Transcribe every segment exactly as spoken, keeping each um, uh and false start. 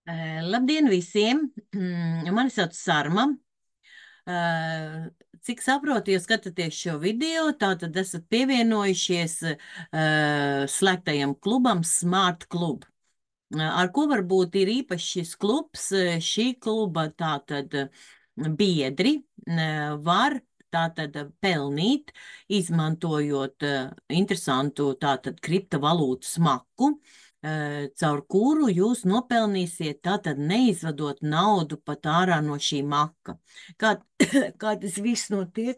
Eh, Labdien visiem! Mm, Mani sauc Sarma. Eh, Cik saprotu, jūs skatāties šo video, tātad esat pievienojušies eh, slēgtajam klubam Smart Club. Eh, Ar ko varbūt ir īpašs šis klubs? Eh, Šī kluba tātad biedri eh, var tātad pelnīt, izmantojot eh, interesantu tātad kriptovalūtu smaku, eh, caur kuru jūs nopelnīsiet, tātad neizvadot naudu pat ārā no šī maka. Kā, kā tas viss notiek?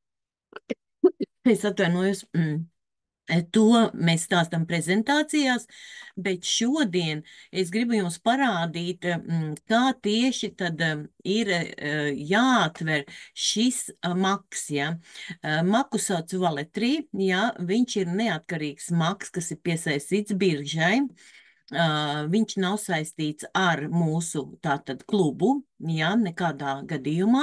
Es atvainojos. Mm. To mēs stāstam prezentācijās, bet šodien es gribu jums parādīt, mm, kā tieši tad mm, ir eh, jāatver šis eh, maks, ja. Eh, Maku sauc Valetrī, ja, viņš ir neatkarīgs maks, kas ir piesaistīts biržai. Uh, viņš nav saistīts ar mūsu tātad klubu, ja, nekādā gadījumā.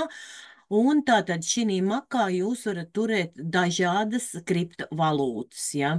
Un tātad šī makā jūs varat turēt dažādas kriptovalūtas, ja.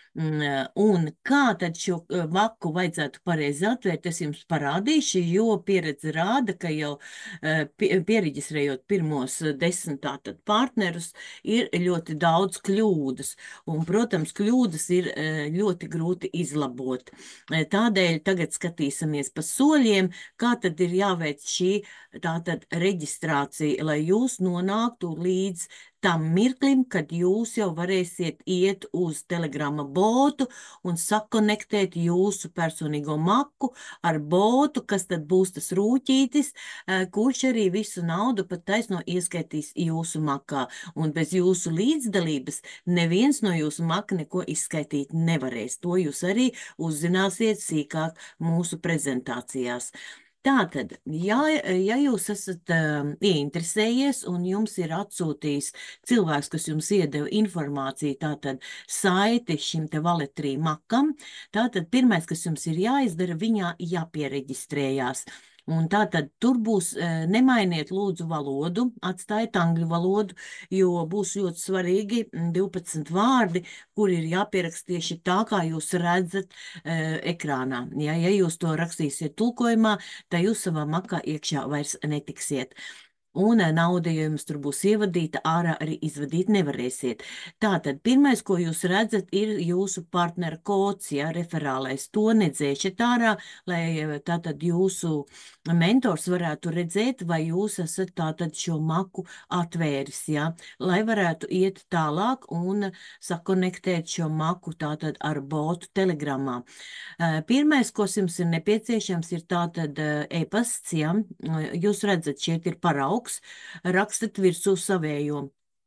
Mm, Un kā tad šo uh, maku vajadzētu pareizi atvērt, es jums parādīšu, jo pieredze rāda, ka jau uh, pie, pieregistrējot pirmos uh, desmit tātad partnerus, ir ļoti daudz kļūdas. Un, protams, kļūdas ir uh, ļoti grūti izlabot. Uh, Tādēļ tagad skatīsimies pa soļiem, kā tad ir jāveic šī tātad reģistrācija, lai jūs nonāktu līdz tam mirklim, kad jūs jau varēsiet iet uz Telegrama botu un sakonektēt jūsu personīgo maku ar botu, kas tad būs tas rūķītis, eh, kurš arī visu naudu pat taisno ieskaitīs jūsu makā. Un bez jūsu līdzdalības neviens no jūsu maka neko izskaitīt nevarēs. To jūs arī uzzināsiet sīkāk mūsu prezentācijās. Tātad, ja, ja jūs esat uh, ieinteresējies un jums ir atsūtījis cilvēks, kas jums iedeva informāciju, tātad saiti šim te Valetrī makam, tātad pirmais, kas jums ir jāizdara, viņā jāpiereģistrējās. Un tātad tur būs, uh, nemainiet lūdzu valodu, atstājiet angļu valodu, jo būs ļoti svarīgi divpadsmit vārdi, kur ir jāpierakst tieši tā, kā jūs redzat uh, ekrānā. Ja, ja jūs to rakstīsiet tulkojumā, tā jūs savā makā iekšā vairs netiksiet. Un eh, nauda, ja jums tur būs ievadīta, ārā arī izvadīt nevarēsiet. Tātad, pirmais, ko jūs redzat, ir jūsu partnera kods, ja, referālais. To nedzēšat ārā, lai eh, tātad jūsu mentors varētu redzēt, vai jūs esat tātad šo maku atvēris, ja, lai varētu iet tālāk un sakonektēt šo maku tātad ar botu telegramā. Uh, Pirmais, ko jums ir nepieciešams, ir tātad uh, e-pasts, ja. Jūs redzat, šeit ir paraugs, rakstat virsū savējo.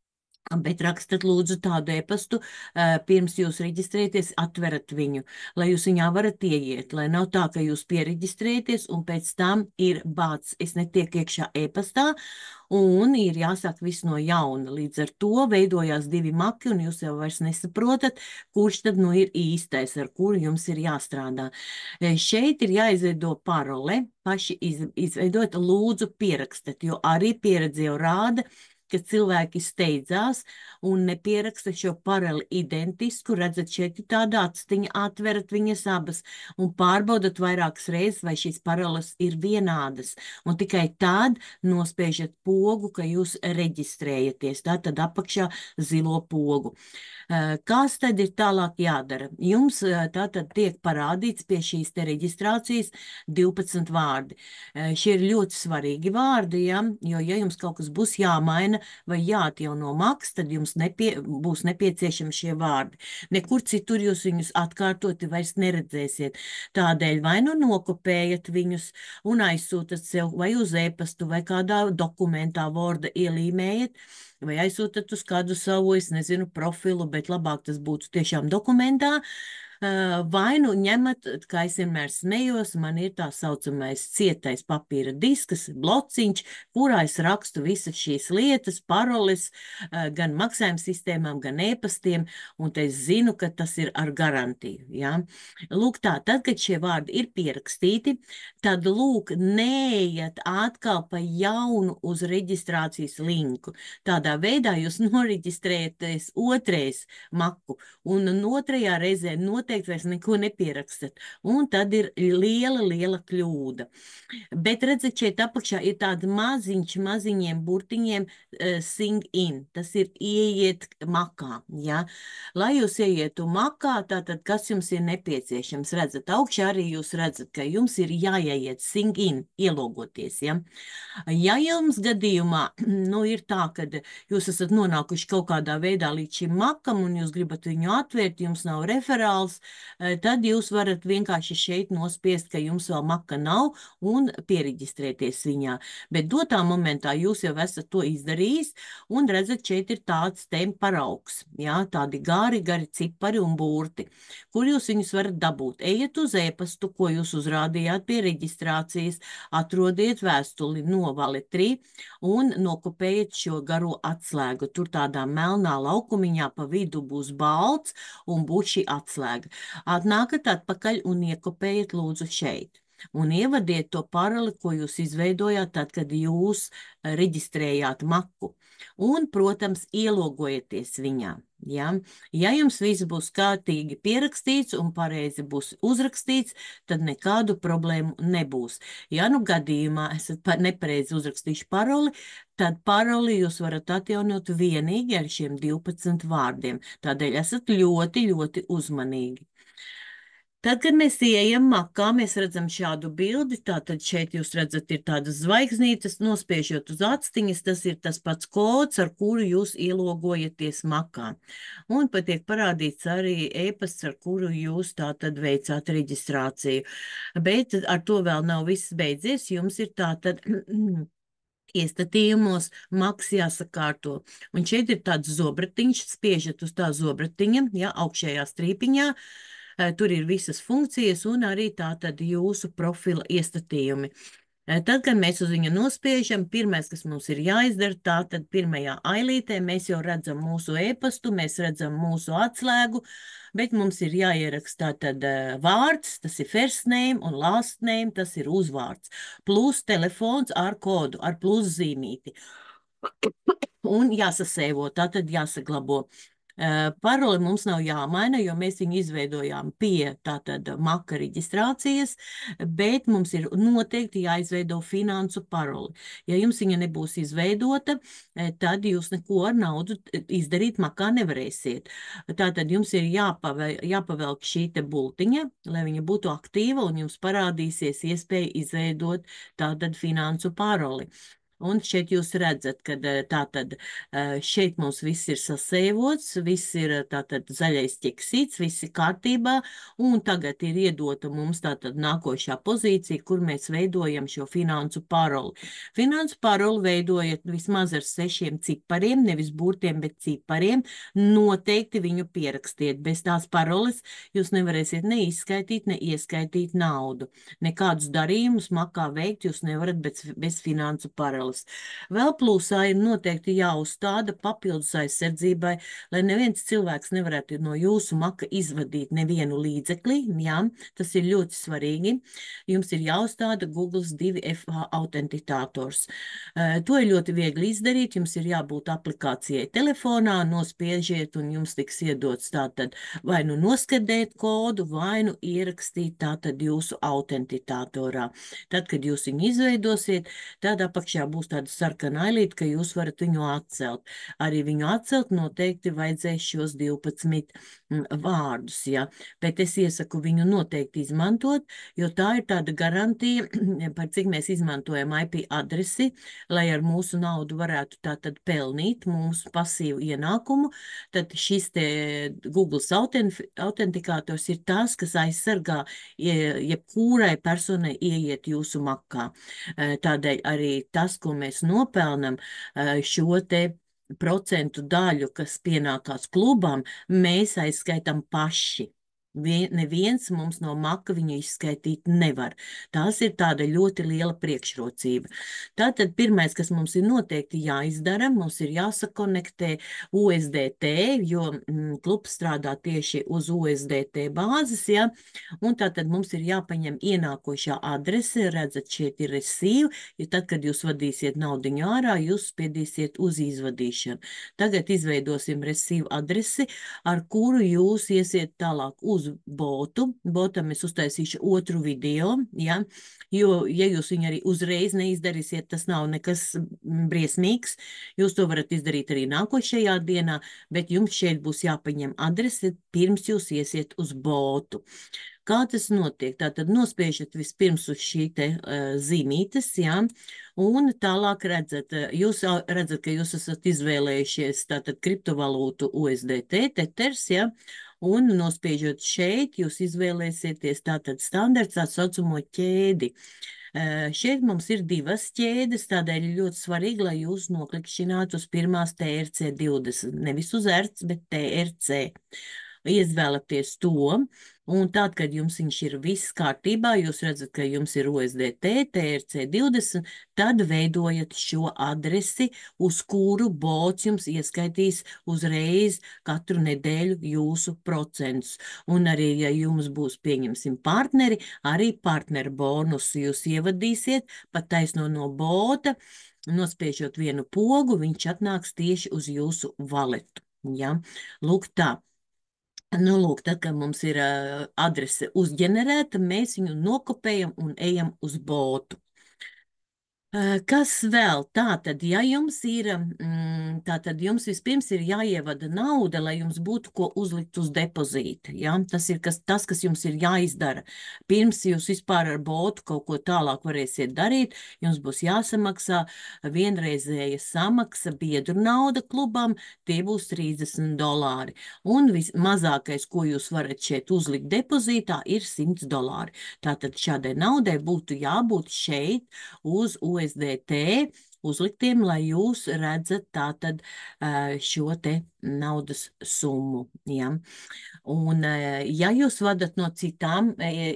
Bet rakstat lūdzu tādu e-pastu, uh, pirms jūs reģistrēties, atverat viņu, lai jūs viņā varat ieiet, lai nav tā, ka jūs piereģistrēties un pēc tam ir bāts, es netieku iekšā e-pastā, un ir jāsāk viss no jauna. Līdz ar to veidojās divi maki, un jūs jau vairs nesaprotat, kurš tad nu ir īstais, ar kuru jums ir jāstrādā. E, Šeit ir jāizveido parole, paši iz, izveidot, lūdzu pierakstat, jo arī pieredze jau rāda, ka cilvēki steidzās un nepieraksta šo paroli identisku, redzat, šeit ir tāda atstiņa, atverat viņas abas un pārbaudat vairākas reizes, vai šīs paroles ir vienādas. Un tikai tad nospiežat pogu, ka jūs reģistrējaties, tātad apakšā zilo pogu. Kas tad ir tālāk jādara? Jums tātad tiek parādīts pie šīs te reģistrācijas divpadsmit vārdi. Šie ir ļoti svarīgi vārdi, ja? Jo ja jums kaut kas būs jāmaina vai jāatjauno maks, tad jums nepie, būs nepieciešami šie vārdi. Nekur citur jūs viņus atkārtoti vairs neredzēsiet. Tādēļ vai nu nokopējat viņus un aizsūtat sev vai uz e-pastu vai kādā dokumentā Worda ielīmējat, vai aizsūtat uz kādu savu, es nezinu, profilu, bet labāk tas būtu tiešām dokumentā. Vai nu ņemat, kā es vienmēr smējos, man ir tā saucamais cietais papīra disks, blociņš, kurā es rakstu visas šīs lietas, paroles, gan maksājuma sistēmām, gan e-pastiem, un te es zinu, ka tas ir ar garantiju. Ja? Lūk tā, tad, kad šie vārdi ir pierakstīti, tad lūk, neiet atkal pa jaunu uz reģistrācijas linku. Tādā veidā jūs noreģistrējaties otrais maku, un otrajā reizē noteikti noteikti vairs neko nepierakstat. Un tad ir liela, liela kļūda. Bet redziet, šeit apakšā ir tāda maziņš, maziņiem burtiņiem uh, sing in. Tas ir ieiet makā, ja? Lai jūs ieietu makā, tātad kas jums ir nepieciešams? Redzat, augšā arī jūs redzat, ka jums ir jāieiet sing in, ielogoties, ja? Ja jums gadījumā, nu, ir tā, ka jūs esat nonākuši kaut kādā veidā līdz šim makam un jūs gribat viņu atvērt, jums nav referāls, tad jūs varat vienkārši šeit nospiest, ka jums vēl maka nav un pieregistrēties viņā. Bet dotā momentā jūs jau esat to izdarījis un redzat, šeit ir tāds te paraugs, jā, tādi gāri, gari cipari un burti, kur jūs viņus varat dabūt. Ejiet uz e-pastu, ko jūs uzrādījāt pie reģistrācijas, atrodiet vēstuli no Valetrī un nokopējiet šo garo atslēgu. Tur tādā melnā laukumiņā pa vidu būs balts un būs šī atslēga. Atnākat atpakaļ un iekopējiet lūdzu šeit. Un ievadiet to paroli, ko jūs izveidojāt tad, kad jūs reģistrējāt maku. Un, protams, ielogojieties viņā. Ja? Ja jums viss būs kārtīgi pierakstīts un pareizi būs uzrakstīts, tad nekādu problēmu nebūs. Ja nu gadījumā esat nepareizi uzrakstījuši paroli, tad paroli jūs varat atjaunot vienīgi ar šiem divpadsmit vārdiem. Tādēļ esat ļoti, ļoti uzmanīgi. Tad, kad mēs ieejam makā, mēs redzam šādu bildi, tātad šeit jūs redzat ir tādas zvaigznītes, nospiežot uz atstiņas, tas ir tas pats kods, ar kuru jūs ielogojaties makā. Un pat tiek parādīts arī e-pasts, ar kuru jūs tātad veicāt reģistrāciju. Bet ar to vēl nav viss beidzies, jums ir tātad iestatījumos maks jāsakārto. Un šeit ir tāds zobratiņš, spiežat uz tā zobratiņa, ja, augšējā strīpiņā, tur ir visas funkcijas un arī tātad jūsu profila iestatījumi. Tad, kad mēs uz viņu nospiežam, pirmais, kas mums ir jāizdara, tātad pirmajā ailītē mēs jau redzam mūsu e-pastu, mēs redzam mūsu atslēgu, bet mums ir jāieraksta tātad vārds, tas ir first name un last name, tas ir uzvārds, plus telefons ar kodu, ar plus zīmīti. Un jāsasēvo, tātad jāsaglabo. Paroli mums nav jāmaina, jo mēs viņu izveidojām pie tātad maka reģistrācijas, bet mums ir noteikti jāizveido finansu paroli. Ja jums viņa nebūs izveidota, tad jūs neko ar naudu izdarīt makā nevarēsiet. Tātad jums ir jāpavel, jāpavelk šī te bultiņa, lai viņa būtu aktīva un jums parādīsies iespēja izveidot tātad finansu paroli. Un šeit jūs redzat, ka tātad šeit mums viss ir sasēvots, viss ir tātad zaļais ķeksīts, viss ir kārtībā, un tagad ir iedota mums tātad nākošā pozīcija, kur mēs veidojam šo finansu paroli. Finansu paroli veidojat vismaz ar sešiem cipariem, nevis burtiem, bet cipariem, noteikti viņu pierakstiet. Bez tās paroles jūs nevarēsiet ne izskaitīt, ne ieskaitīt naudu. Nekādus darījumus makā veikt jūs nevarat bez, bez finansu paroles. Vēl plūsā ir noteikti jāuzstāda papildus aizsardzībai, lai neviens cilvēks nevarētu no jūsu maka izvadīt nevienu līdzekli, jā, tas ir ļoti svarīgi. Jums ir jāuzstāda Google divi F A autentitātors. Uh, to ir ļoti viegli izdarīt, jums ir jābūt aplikācijai telefonā, nospiežiet un jums tiks iedots tātad vai nu noskadēt kodu, vai nu ierakstīt tātad jūsu autentitātorā. Tad, kad jūs viņu izveidosiet, tad apakšā būs tāda sarkana ailīte, ka jūs varat viņu atcelt. Arī viņu atcelt noteikti vajadzēs šos divpadsmit vārdus, ja. Bet es iesaku viņu noteikti izmantot, jo tā ir tāda garantija, par cik mēs izmantojam I P adresi, lai ar mūsu naudu varētu tātad pelnīt mūsu pasīvu ienākumu, tad šis te Google autentikators ir tas, kas aizsargā jebkurai personai ieiet jūsu makā. Tādēļ arī tas, ko mēs nopelnam, šo te procentu daļu, kas pienākās klubam, mēs aizskaitam paši. Neviens mums no maka viņu izskaitīt nevar. Tās ir tāda ļoti liela priekšrocība. Tātad pirmais, kas mums ir noteikti jāizdara, mums ir jāsakonektē U S D T, jo mm, klubs strādā tieši uz U S D T bāzes, ja? Un tātad mums ir jāpaņem ienākošā adrese, redzat, šeit ir receive, ja tad, kad jūs vadīsiet naudiņu ārā, jūs spiedīsiet uz izvadīšanu. Tagad izveidosim receive adresi, ar kuru jūs iesiet tālāk uz uz botu. Botam es uztaisīšu otru video, ja, jo, ja jūs viņu arī uzreiz neizdarīsiet, tas nav nekas briesmīgs. Jūs to varat izdarīt arī nākošajā dienā, bet jums šeit būs jāpaņem adrese, pirms jūs iesiet uz botu. Kā tas notiek? Tātad nospiežat vispirms uz šī te uh, zīmītes, jā, un tālāk redzat, jūs redzat, ka jūs esat izvēlējušies tātad kriptovalūtu U S D T, teters, jā, un nospiežot šeit, jūs izvēlēsieties tātad standarts tā saucamo ķēdi. Uh, šeit mums ir divas ķēdes, tādēļ ir ļoti svarīgi, lai jūs noklikšķinātu uz pirmās T R C divdesmit, nevis uz E R C, bet T R C. Izvēlaties to, un tad, kad jums viņš ir viss kārtībā, jūs redzat, ka jums ir U S D T, T R C divdesmit, tad veidojat šo adresi, uz kuru bots jums ieskaitīs uzreiz katru nedēļu jūsu procentus. Un arī, ja jums būs, pieņemsim, partneri, arī partneru bonusu jūs ievadīsiet pat taisno no bota, nospiežot vienu pogu, viņš atnāks tieši uz jūsu valetu. Ja? Lūk tā. Nu, lūk, tad, kad mums ir uh, adrese uzģenerēta, mēs viņu nokopējam un ejam uz botu. Uh, kas vēl? Tātad, ja jums ir, mm, tātad jums vispirms ir jāievada nauda, lai jums būtu ko uzlikt uz depozīta. Ja? Tas ir kas, tas, kas jums ir jāizdara. Pirms jūs vispār ar botu kaut ko tālāk varēsiet darīt, jums būs jāsamaksā vienreizēja samaksa biedru nauda klubam, tie būs trīsdesmit dolāri. Un vismazākais, ko jūs varat šeit uzlikt depozītā, ir simts dolāri. Tātad šādai naudai būtu jābūt šeit uz U S D T uzliktiem, lai jūs redzat tātad šo te naudas summu. Ja? Un, ja jūs vadat no citām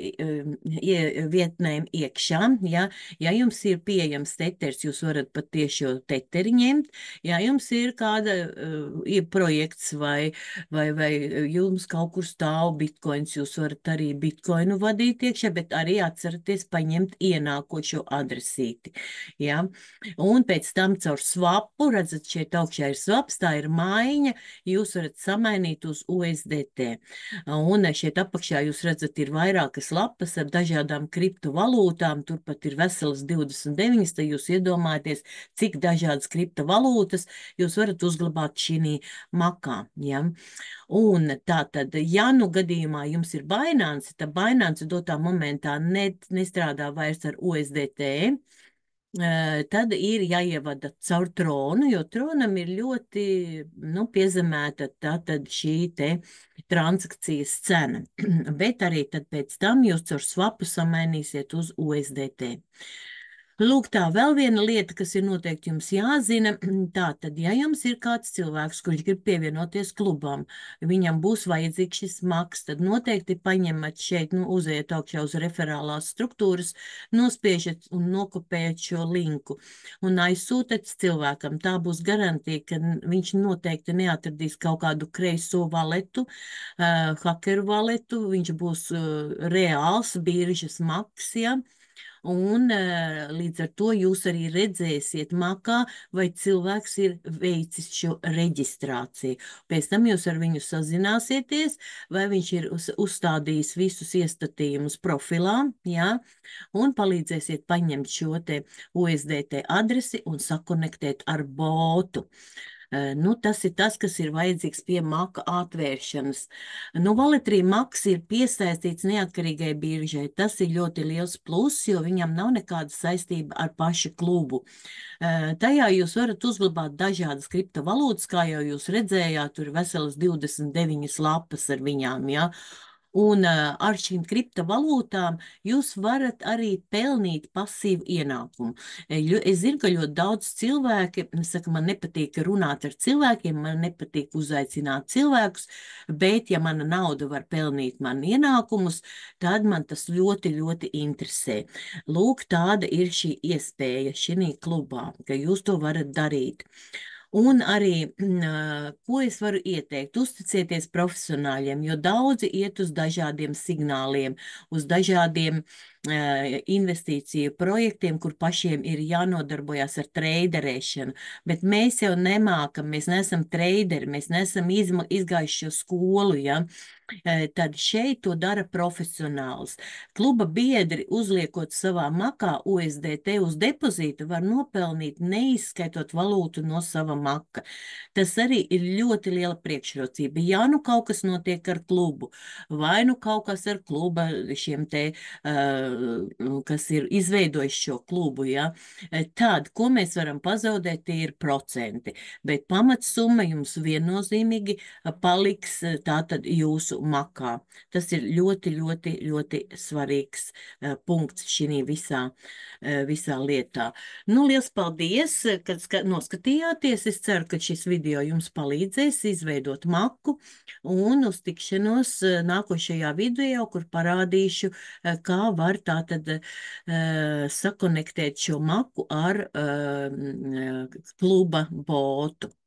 vietnēm iekšā, ja, ja jums ir pieejams teters, jūs varat pat tieši teteri ņemt, ja jums ir kāda ir projekts vai, vai, vai jums kaut kur stāv bitcoins, jūs varat arī bitcoinu vadīt iekšā, bet arī atceraties paņemt ienākošo adresīti. Ja? Un pēc tam caur swapu, redzat, šeit augšā ir swaps, tā ir maiņa, jūs varat samainīt uz U S D T. Un šeit apakšā jūs redzat, ir vairākas lapas ar dažādām kriptovalūtām, turpat ir veselas divdesmit deviņas, tad jūs iedomājaties, cik dažādas kriptovalūtas jūs varat uzglabāt šī makā. Ja? Un tātad, ja nu gadījumā jums ir Binance, tad Binance dotā momentā ne, nestrādā vairs ar U S D T, tad ir jāievada caur tronu, jo tronam ir ļoti, nu, piezemēta tātad šī te transakcijas cena. Bet arī tad pēc tam jūs caur swapu samainīsiet uz U S D T. Lūk, tā vēl viena lieta, kas ir noteikti jums jāzina, tā tad, ja jums ir kāds cilvēks, kurš grib pievienoties klubam, viņam būs vajadzīgs šis maks, tad noteikti paņemat šeit, nu, uziet augšā uz referālās struktūras, nospiežat un nokopējat šo linku un aizsūtat cilvēkam. Tā būs garantija, ka viņš noteikti neatradīs kaut kādu kreiso valetu, uh, hakeru valetu, viņš būs uh, reāls biržas maks, ja? Un līdz ar to jūs arī redzēsiet makā, vai cilvēks ir veicis šo reģistrāciju. Pēc tam jūs ar viņu sazināsieties, vai viņš ir uz, uzstādījis visus iestatījumus profilā, jā, un palīdzēsiet paņemt šo te U S D T adresi un sakonektēt ar botu. Nu, tas ir tas, kas ir vajadzīgs pie maka atvēršanas. Nu, Valetrī maks ir piesaistīts neatkarīgai biržai. Tas ir ļoti liels pluss, jo viņam nav nekāda saistība ar pašu klubu. Tajā jūs varat uzglabāt dažādas kriptovalūtas, kā jau jūs redzējāt, tur ir veselas divdesmit deviņas lapas ar viņām, ja? Un uh, ar šīm kriptovalūtām jūs varat arī pelnīt pasīvu ienākumu. Es zinu, ka ļoti daudz cilvēki, saka, man nepatīk runāt ar cilvēkiem, man nepatīk uzaicināt cilvēkus, bet ja mana nauda var pelnīt man ienākumus, tad man tas ļoti, ļoti interesē. Lūk, tāda ir šī iespēja šī klubā, ka jūs to varat darīt. Un arī, ko es varu ieteikt, uzticieties profesionāļiem, jo daudzi iet uz dažādiem signāliem, uz dažādiem uh, investīciju projektiem, kur pašiem ir jānodarbojas ar treiderēšanu, bet mēs jau nemākam, mēs neesam treideri, mēs neesam izma, izgājuši šo skolu, ja? Eh, tad šeit to dara profesionāls. Kluba biedri, uzliekot savā makā U S D T uz depozītu, var nopelnīt neizskaitot valūtu no sava maka. Tas arī ir ļoti liela priekšrocība. Ja nu kaut kas notiek ar klubu, vai nu kaut kas ar kluba šiem te, uh, kas ir izveidojuši šo klubu, ja, tad, ko mēs varam pazaudēt, tie ir procenti. Bet pamatsumma jums viennozīmīgi paliks tātad jūsu makā. Tas ir ļoti, ļoti, ļoti svarīgs uh, punkts šī visā, uh, visā lietā. Nu, liels paldies, kad ska noskatījāties. Es ceru, ka šis video jums palīdzēs izveidot maku un uz tikšanos uh, nākošajā video, kur parādīšu, uh, kā var tātad uh, sakonektēt šo maku ar uh, kluba botu.